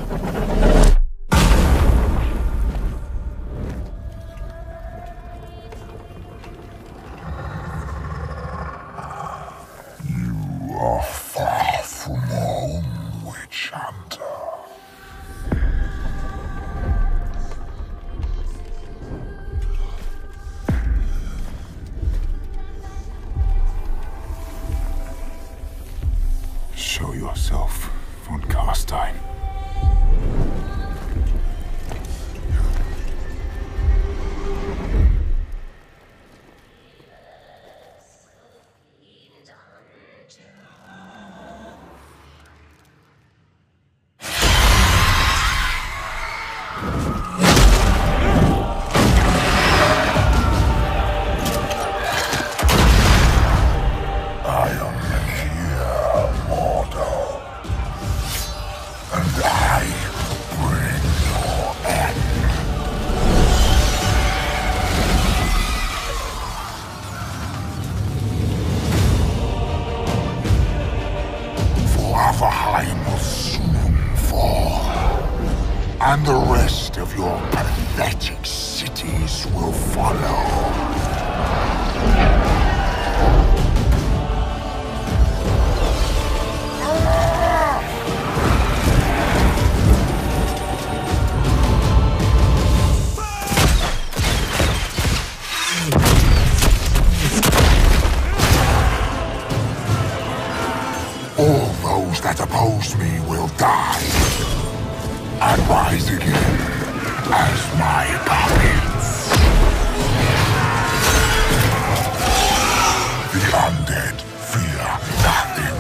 You are far from home, witch hunter. Show yourself, von Carstein. Valheim will soon fall, and the rest of your pathetic cities will follow. All those that oppose me will die and rise again as my puppets. The undead fear nothing.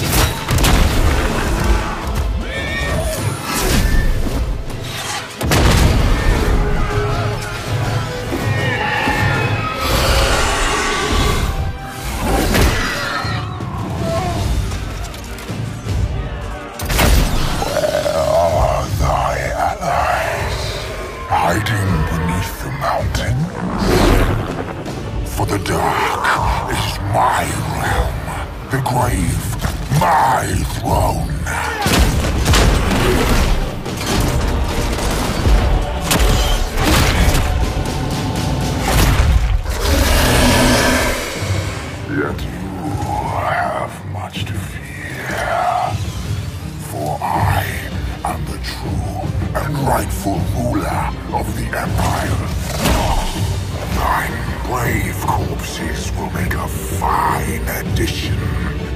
Hiding beneath the mountains? For the dark is my realm, the grave my throne. Yet you have much to fear, for I am the true and rightful ruler of the Empire. Thine brave corpses will make a fine addition